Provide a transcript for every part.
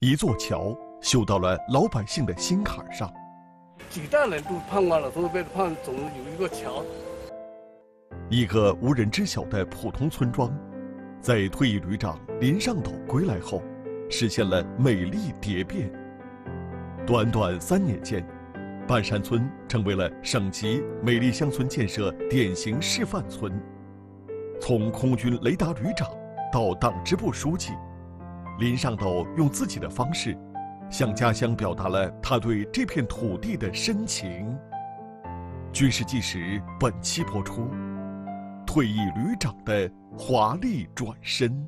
一座桥修到了老百姓的心坎上。 几代人都盼望了，都为了盼总有一个桥。 一个无人知晓的普通村庄，在退役旅长林上斗归来后，实现了美丽蝶变。短短3年间，半山村成为了省级美丽乡村建设典型示范村。从空军雷达旅长到党支部书记，林上斗用自己的方式，向家乡表达了他对这片土地的深情。军事纪实本期播出：退役旅长的华丽转身。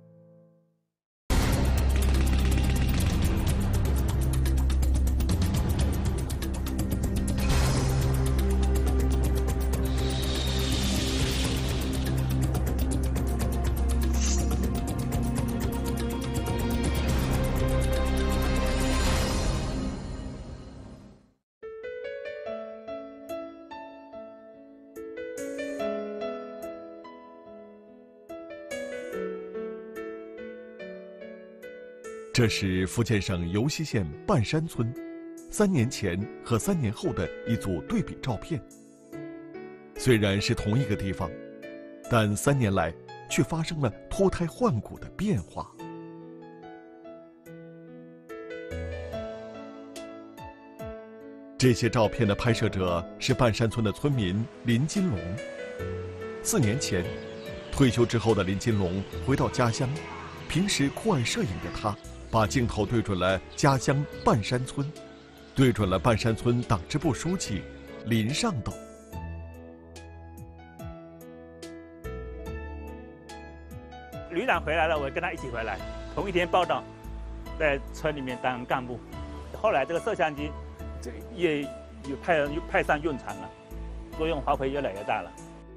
这是福建省尤溪县半山村3年前和3年后的一组对比照片。虽然是同一个地方，但3年来却发生了脱胎换骨的变化。这些照片的拍摄者是半山村的村民林金龙。4年前，退休之后的林金龙回到家乡，平时酷爱摄影的他，把镜头对准了家乡半山村，对准了半山村党支部书记林上斗。 旅长回来了，我跟他一起回来，同一天报道，在村里面当干部。后来这个摄像机，也有派上用场了，作用发挥越来越大了。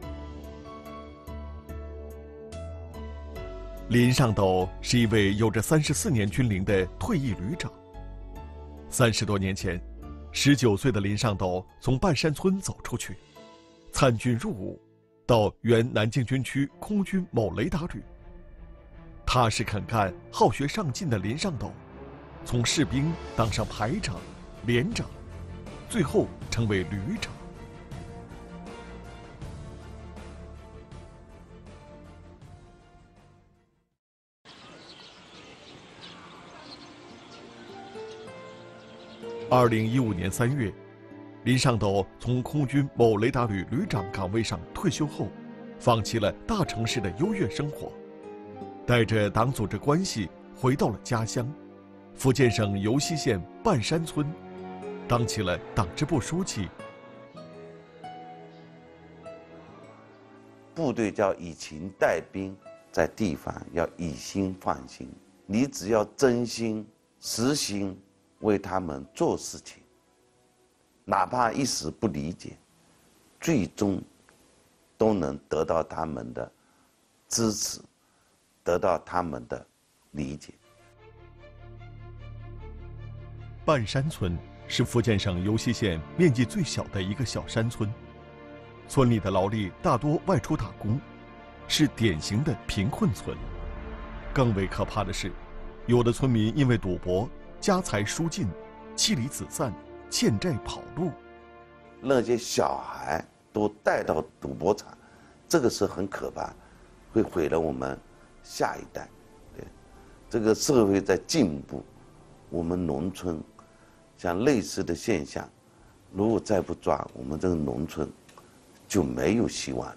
林上斗是一位有着34年军龄的退役旅长。30多年前，19岁的林上斗从半山村走出去，参军入伍，到原南京军区空军某雷达旅。踏实肯干、好学上进的林上斗，从士兵当上排长、连长，最后成为旅长。2015年3月，林上斗从空军某雷达旅旅长岗位上退休后，放弃了大城市的优越生活，带着党组织关系回到了家乡，福建省尤溪县半山村，当起了党支部书记。 部队叫以情带兵，在地方要以心换心，你只要真心实心为他们做事情，哪怕一时不理解，最终都能得到他们的支持，得到他们的理解。 半山村是福建省尤溪县面积最小的一个小山村，村里的劳力大多外出打工，是典型的贫困村。更为可怕的是，有的村民因为赌博，家财疏尽，妻离子散，欠债跑路。 那些小孩都带到赌博场，这个是很可怕，会毁了我们下一代。对，这个社会在进步，我们农村像类似的现象，如果再不抓，我们这个农村就没有希望。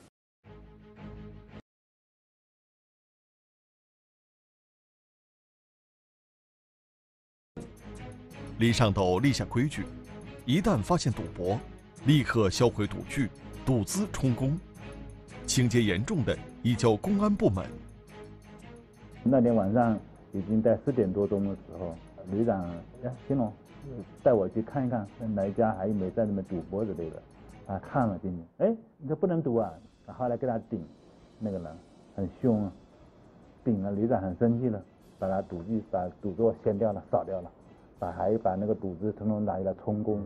林上斗立下规矩，一旦发现赌博，立刻销毁赌具，赌资充公，情节严重的移交公安部门。 那天晚上已经在4点多钟的时候，旅长金龙带我去看一看哪一家还有没有在那边赌博之类的。他看了进去，哎，你这不能赌啊！后来给他顶，那个人很凶啊，顶了，旅长很生气了，把他赌具、把赌桌掀掉了、扫掉了。还把那个赌资统统拿来充公。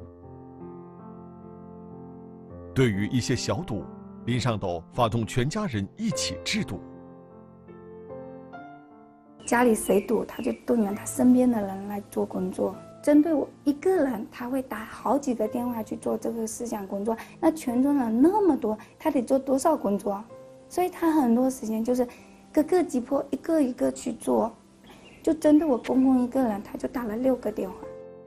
对于一些小赌，林上斗发动全家人一起制赌。 家里谁赌，他就动员他身边的人来做工作。针对我一个人，他会打好几个电话去做这个思想工作。那群众人那么多，他得做多少工作？所以他很多时间就是各个击破，一个一个去做。就针对我公公一个人，他就打了6个电话。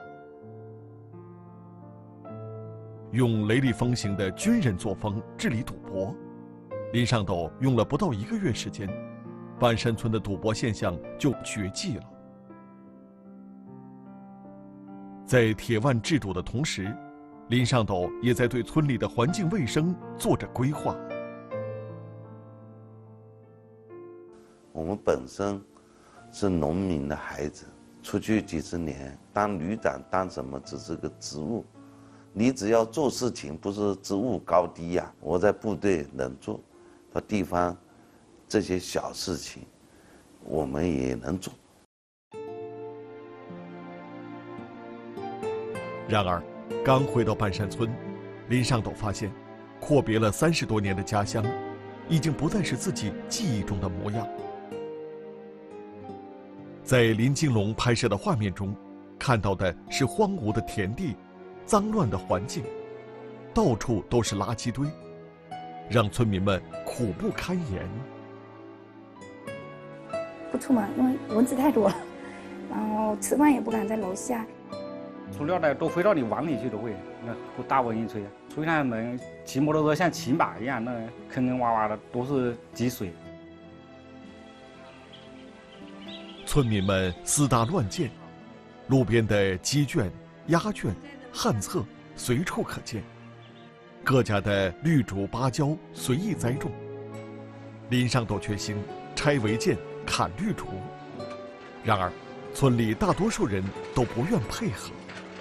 用雷厉风行的军人作风治理赌博，林上斗用了不到1个月时间，半山村的赌博现象就绝迹了。在铁腕治赌的同时，林上斗也在对村里的环境卫生做着规划。 我们本身是农民的孩子，出去几十年，当旅长当什么只是个职务，你只要做事情，不是职务高低呀。我在部队能做，到地方这些小事情，我们也能做。 然而，刚回到半山村，林上斗发现，阔别了30多年的家乡，已经不再是自己记忆中的模样。在林金龙拍摄的画面中，看到的是荒芜的田地、脏乱的环境，到处都是垃圾堆，让村民们苦不堪言。 不出门，因为蚊子太多了，然后吃饭也不敢在楼下。 塑料袋都飞到你碗里去都会，那大蚊一吹，吹开门，骑摩托车像骑马一样，那坑坑洼洼的都是积水。 村民们私搭乱建，路边的鸡圈、鸭圈、旱厕随处可见，各家的绿竹、芭蕉随意栽种。林上斗决心拆违建、砍绿竹，然而，村里大多数人都不愿配合。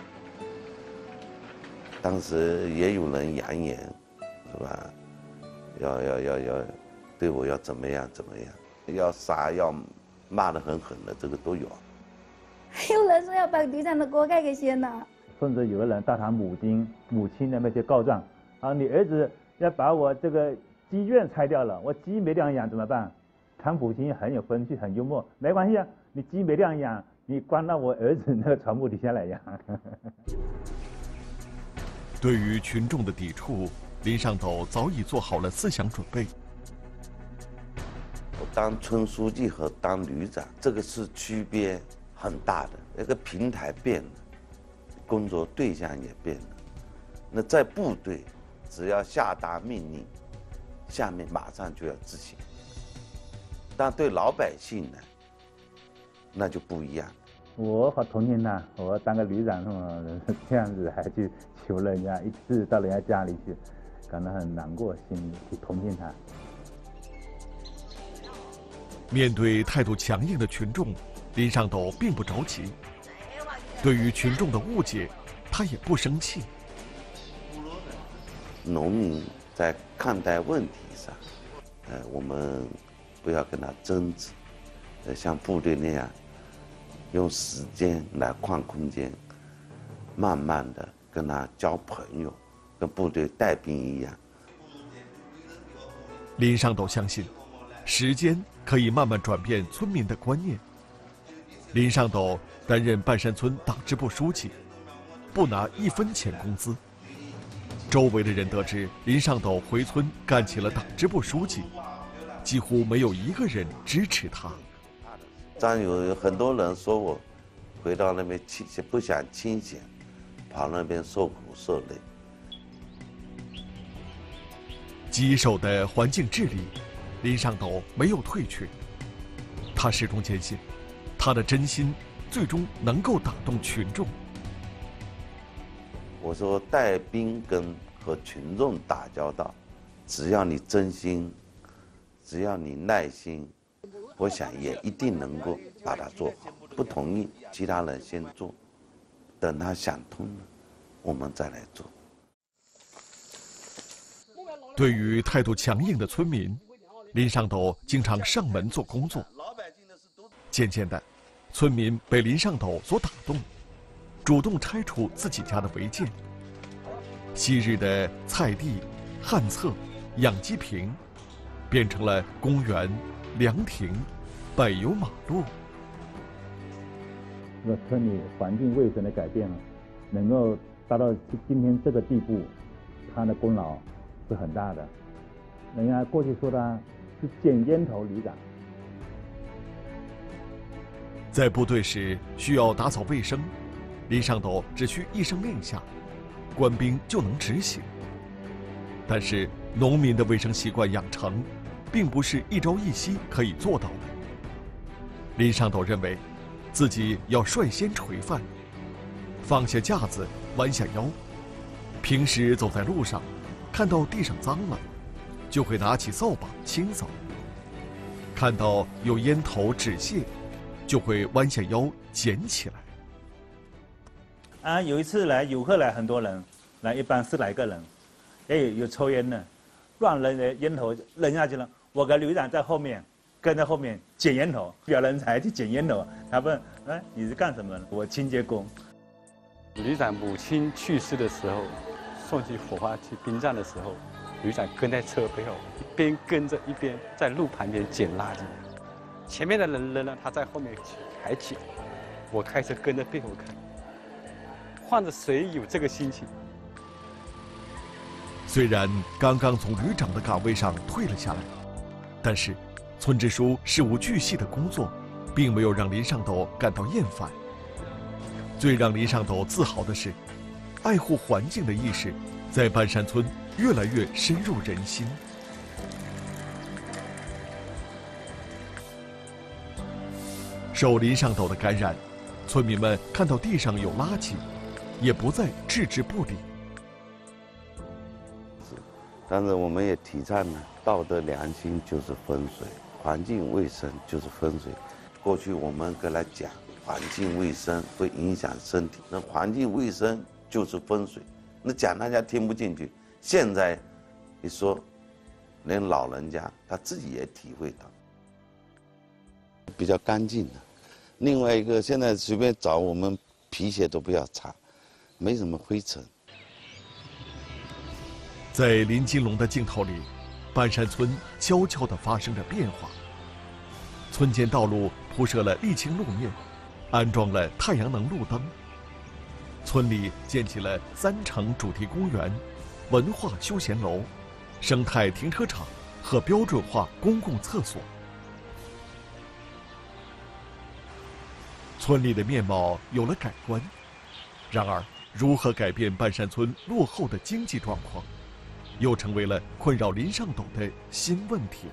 当时也有人扬言，是吧？要对我要怎么样，要杀要骂得很狠的，这个都有。 还有人说要把旅长的锅盖给掀了， 甚至有个人到他母亲那边去告状，啊，你儿子要把我这个鸡圈拆掉了，我鸡没地方养怎么办？他母亲很有风趣，很幽默，没关系啊，你鸡没地方养，你关到我儿子那个床铺底下来养。 对于群众的抵触，林上斗早已做好了思想准备。 我当村书记和当旅长，这个是区别很大的。那个平台变了，工作对象也变了。那在部队，只要下达命令，下面马上就要执行。但对老百姓呢，那就不一样。 我好同情他，我当个旅长这样子还去求人家，一次到人家家里去，感到很难过，心里去同情他。 面对态度强硬的群众，林上斗并不着急。对于群众的误解，他也不生气。 农民在看待问题上，我们不要跟他争执，像部队那样，用时间来换空间，慢慢的跟他交朋友，跟部队带兵一样。 林上斗相信，时间可以慢慢转变村民的观念。林上斗担任半山村党支部书记，不拿1分钱工资。周围的人得知林上斗回村干起了党支部书记，几乎没有一个人支持他。 有很多人说我回到那边不想清闲，跑那边受苦受累。 棘手的环境治理，林上斗没有退却。他始终坚信，他的真心最终能够打动群众。 我说带兵和群众打交道，只要你真心，只要你耐心，我想也一定能够把它做好。不同意，其他人先做，等他想通了，我们再来做。 对于态度强硬的村民，林上斗经常上门做工作。渐渐的，村民被林上斗所打动，主动拆除自己家的违建。昔日的菜地、旱厕、养鸡坪，变成了公园、凉亭、柏油马路。 这个村里环境卫生的改变了，能够达到今天这个地步，他的功劳是很大的。人家过去说他是捡烟头旅长。 在部队时需要打扫卫生，林上斗只需一声令下，官兵就能执行。但是农民的卫生习惯养成，并不是一朝一夕可以做到的。林上斗认为，自己要率先垂范，放下架子，弯下腰。平时走在路上，看到地上脏了，就会拿起扫把清扫；看到有烟头纸屑，就会弯下腰捡起来。 有一次游客来很多人，来一般10来个人，也有抽烟的，乱扔的烟头扔下去了。我跟旅长在后面，跟在后面捡烟头，表人才去捡烟头。他问：“你是干什么的？”我清洁工。 旅长母亲去世的时候，送去火化去殡葬的时候，旅长跟在车背后，一边跟着一边在路旁边捡垃圾。前面的人扔了，他在后面还捡。我开车跟着背后看。换着谁有这个心情？ 虽然刚刚从旅长的岗位上退了下来，但是村支书事无巨细的工作，并没有让林上斗感到厌烦。最让林上斗自豪的是，爱护环境的意识在半山村越来越深入人心。受林上斗的感染，村民们看到地上有垃圾，也不再置之不理。 但是我们也提倡呢，道德良心就是风水，环境卫生就是风水。过去我们跟他讲，环境卫生会影响身体，那环境卫生就是风水，那讲大家听不进去。现在一说，连老人家他自己也体会到，比较干净的。另外一个，现在随便找我们皮鞋都不要擦，没什么灰尘。 在林金龙的镜头里，半山村悄悄地发生着变化。村间道路铺设了沥青路面，安装了太阳能路灯。村里建起了3层主题公园、文化休闲楼、生态停车场和标准化公共厕所。村里的面貌有了改观。然而，如何改变半山村落后的经济状况，又成为了困扰林上斗的新问题。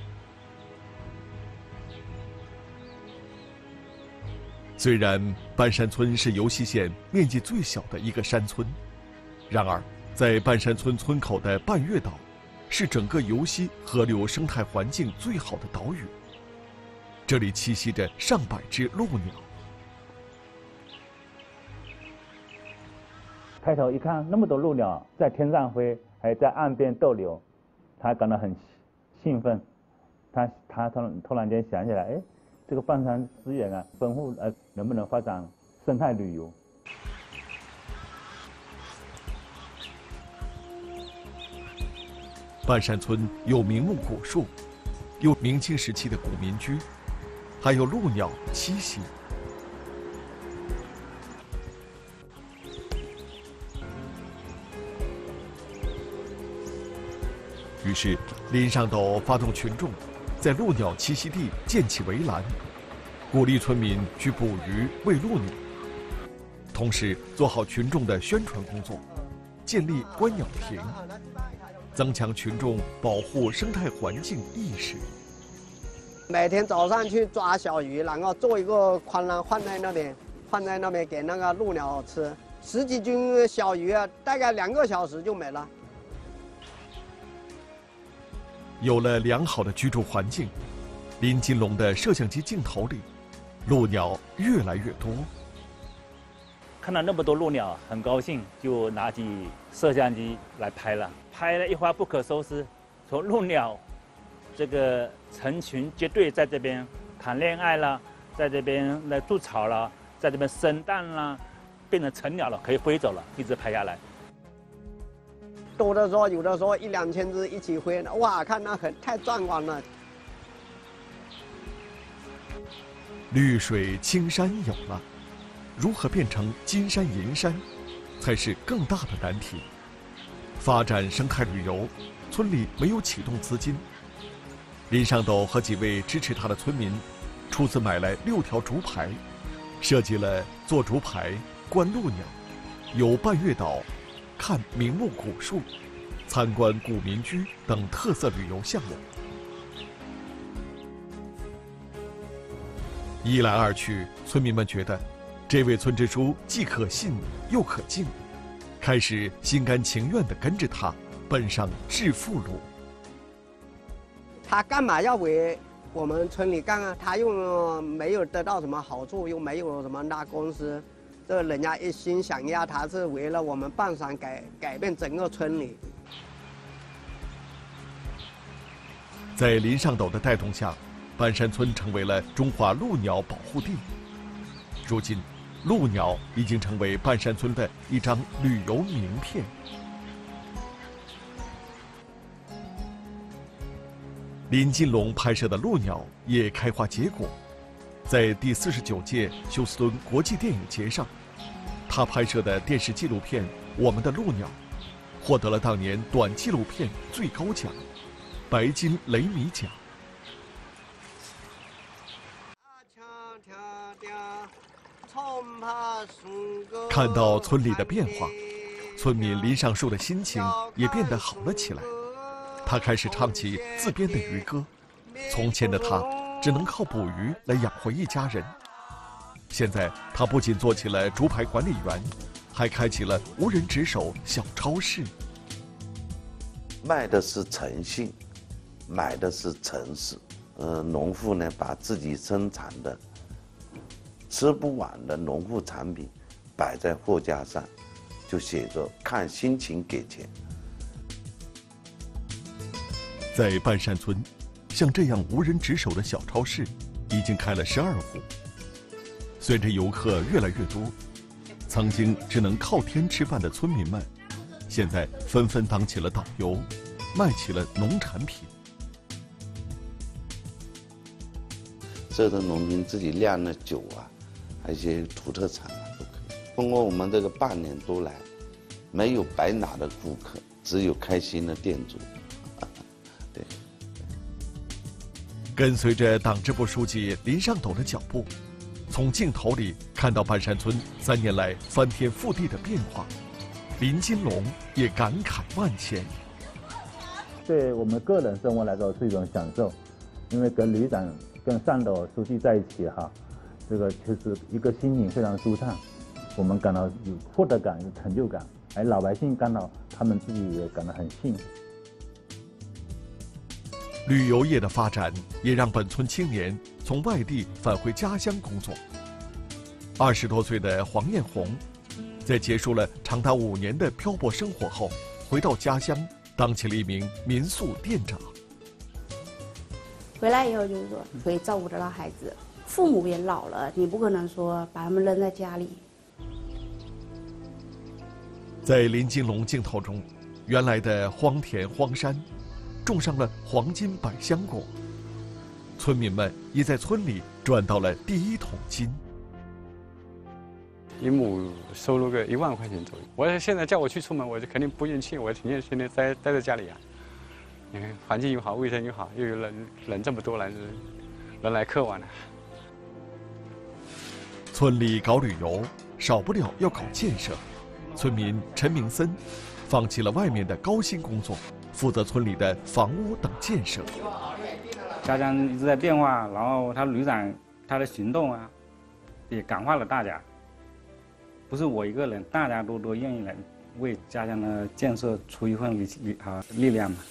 虽然半山村是尤溪县面积最小的一个山村，然而在半山村村口的半月岛，是整个尤溪河流生态环境最好的岛屿。这里栖息着上百只鹭鸟。 开头一看那么多鹭鸟在天上飞，还在岸边逗留，他感到很兴奋。他突然间想起来，哎，这个半山资源啊丰富，能不能发展生态旅游？ 半山村有名木古树，有明清时期的古民居，还有鹭鸟栖息。于是，林上斗发动群众，在鹭鸟栖息地建起围栏，鼓励村民去捕鱼喂鹭鸟，同时做好群众的宣传工作，建立观鸟亭，增强群众保护生态环境意识。 每天早上去抓小鱼，然后做一个筐篮放在那边给那个鹭鸟吃，10几斤小鱼啊，大概2个小时就没了。 有了良好的居住环境，林金龙的摄像机镜头里，鹭鸟越来越多。 看到那么多鹭鸟，很高兴，就拿起摄像机来拍了，拍了一发不可收拾。从鹭鸟这个成群结队在这边谈恋爱啦，在这边来筑巢啦，在这边生蛋啦，变成成鸟了，可以飞走了，一直拍下来。 多的时候，有的时候1、2千只一起飞，哇，看那太壮观了。 绿水青山有了， 如何变成金山银山，才是更大的难题。发展生态旅游，村里没有启动资金。林上斗和几位支持他的村民，出资买来6条竹排，设计了做竹排、观鹭鸟、游半月岛、看名木古树、参观古民居等特色旅游项目。一来二去，村民们觉得这位村支书既可信又可敬，开始心甘情愿地跟着他奔上致富路。 他干嘛要为我们村里干啊？他又没有得到什么好处，又没有什么大公司，这人家一心想要，他是为了我们半山改变整个村里。 在林上斗的带动下，半山村成为了中华鹭鸟保护地。如今，鹭鸟已经成为半山村的一张旅游名片。林金龙拍摄的鹭鸟也开花结果，在第49届休斯敦国际电影节上，他拍摄的电视纪录片《我们的鹭鸟》获得了当年短纪录片最高奖——白金雷米奖。看到村里的变化，村民林上树的心情也变得好了起来。他开始唱起自编的渔歌。从前的他只能靠捕鱼来养活一家人，现在他不仅做起了竹排管理员，还开启了无人值守小超市。 卖的是诚信，买的是诚实。农户呢，把自己生产的吃不完的农副产品摆在货架上，就写着看心情给钱。 在半山村，像这样无人值守的小超市已经开了12户。随着游客越来越多，曾经只能靠天吃饭的村民们，现在纷纷当起了导游，卖起了农产品。 这的农民自己酿的酒啊，还有一些土特产啊，都可以。通过我们这个半年多来，没有白拿的顾客，只有开心的店主。对。 跟随着党支部书记林上斗的脚步，从镜头里看到半山村3年来翻天覆地的变化，林金龙也感慨万千。 对我们个人生活来说是一种享受，因为跟旅长、跟上斗书记在一起哈，这个就是一个心情非常舒畅，我们感到有获得感、有成就感，而老百姓感到他们自己也感到很幸福。 旅游业的发展也让本村青年从外地返回家乡工作。20多岁的黄艳红，在结束了长达5年的漂泊生活后，回到家乡，当起了一名民宿店长。 回来以后就是说可以照顾得到孩子，父母也老了，你不可能说把他们扔在家里。 在林金龙镜头中，原来的荒田荒山种上了黄金百香果，村民们也在村里赚到了第1桶金。 一亩收入个1万块钱左右。我现在叫我去出门，我就肯定不愿意去，我天天待在家里啊。你看环境又好，卫生又好，又有人这么多人来客往的。 村里搞旅游，少不了要搞建设。村民陈明森放弃了外面的高薪工作，负责村里的房屋等建设。 家乡一直在变化，然后他旅长他的行动啊，也感化了大家。不是我一个人，大家都愿意来为家乡的建设出一份力量嘛。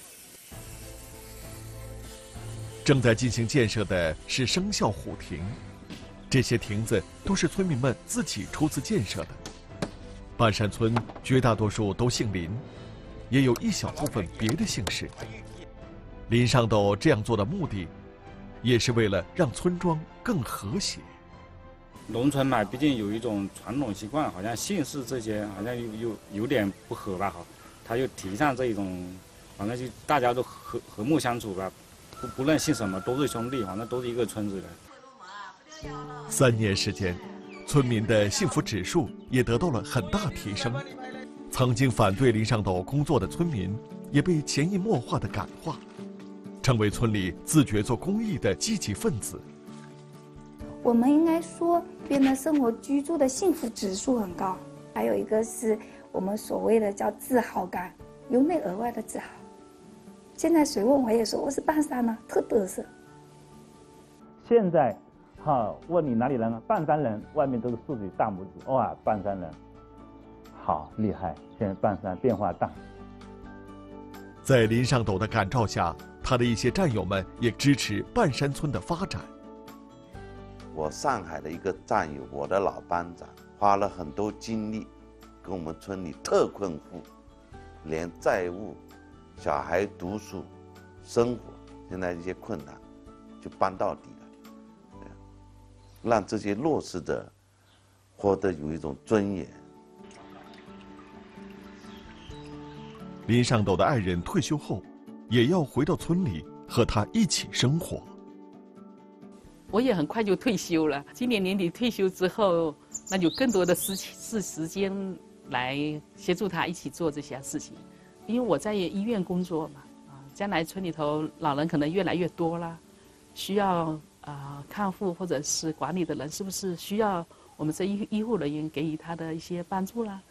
正在进行建设的是生肖虎亭，这些亭子都是村民们自己出资建设的。半山村绝大多数都姓林，也有一小部分别的姓氏。林上斗这样做的目的，也是为了让村庄更和谐。 农村嘛，毕竟有一种传统习惯，好像姓氏这些好像又有点不合吧？好，他就提倡这一种，反正就大家都和睦相处吧，不论姓什么都是兄弟，反正都是一个村子的。 3年时间， 村民的幸福指数也得到了很大提升。曾经反对林上斗工作的村民，也被潜移默化地感化，成为村里自觉做公益的积极分子。 我们应该说，变得生活居住的幸福指数很高。还有一个是我们所谓的叫自豪感，由内而外的自豪。现在谁问我也说我是半山呢，特嘚瑟。 现在，问你哪里人啊？半山人，外面都是竖起大拇指，哇，半山人，好厉害！现在半山变化大。 在林上斗的感召下，他的一些战友们也支持半山村的发展。 我上海的一个战友，我的老班长，花了很多精力，跟我们村里特困户，连债务、小孩读书、生活，现在一些困难，就帮到底了，让这些弱势者活得有一种尊严。 林上斗的爱人退休后，也要回到村里和他一起生活。 我也很快就退休了，今年年底退休之后，那有更多的时间来协助他一起做这些事情。因为我在医院工作嘛，将来村里头老人可能越来越多了，需要看护或者是管理的人，是不是需要我们这医护人员给予他的一些帮助啦？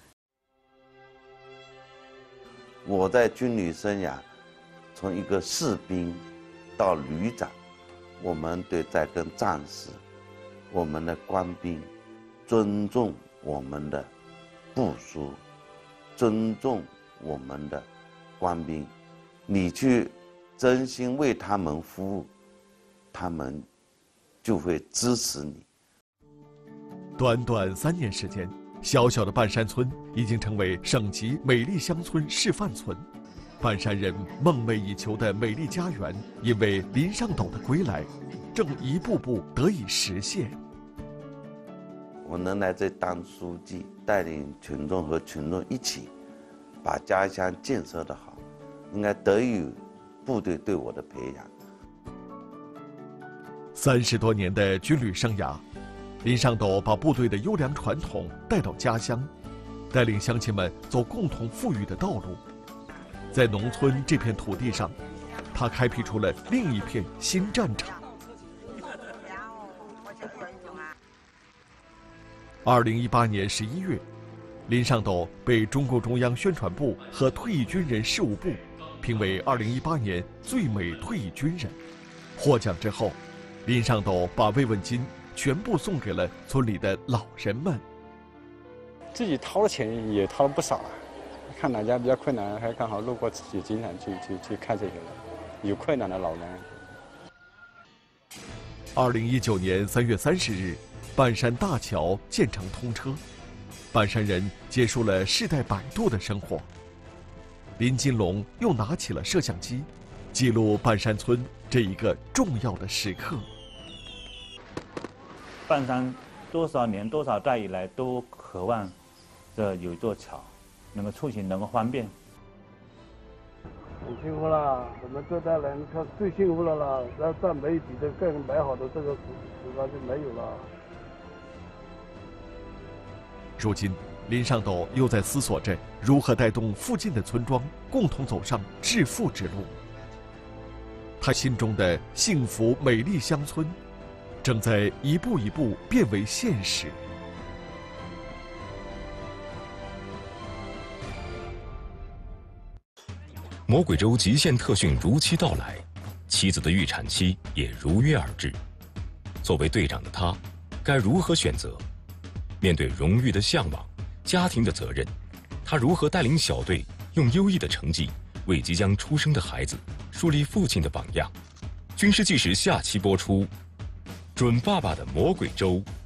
我在军旅生涯，从一个士兵到旅长，我们对在跟战士、我们的官兵，尊重我们的部属，尊重我们的官兵，你去真心为他们服务，他们就会支持你。 短短3年时间，小小的半山村已经成为省级美丽乡村示范村。半山人梦寐以求的美丽家园，因为林上斗的归来，正一步步得以实现。 我能来这当书记，带领群众和群众一起把家乡建设得好，应该得益于部队对我的培养。 30多年的军旅生涯，林上斗把部队的优良传统带到家乡，带领乡亲们走共同富裕的道路。在农村这片土地上，他开辟出了另一片新战场。2018年11月，林上斗被中共中央宣传部和退役军人事务部评为2018年最美退役军人。获奖之后，林上斗把慰问金全部送给了村里的老人们。 自己掏的钱也掏了不少了，看哪家比较困难，还刚好路过，也经常去看这些人，有困难的老人。 2019年3月30日，半山大桥建成通车，半山人结束了世代摆渡的生活。林金龙又拿起了摄像机，记录半山村这一个重要的时刻。 半山多少年多少代以来都渴望这有一座桥，能够出行能够方便。 很幸福了，我们这代人他最幸福了啦，要再没比这更美好的这个时光就没有了。 如今，林上斗又在思索着如何带动附近的村庄共同走上致富之路。他心中的幸福美丽乡村，正在一步一步变为现实。 魔鬼州极限特训如期到来，妻子的预产期也如约而至。作为队长的他，该如何选择？面对荣誉的向往，家庭的责任，他如何带领小队用优异的成绩为即将出生的孩子树立父亲的榜样？军事纪实下期播出，准爸爸的魔鬼州。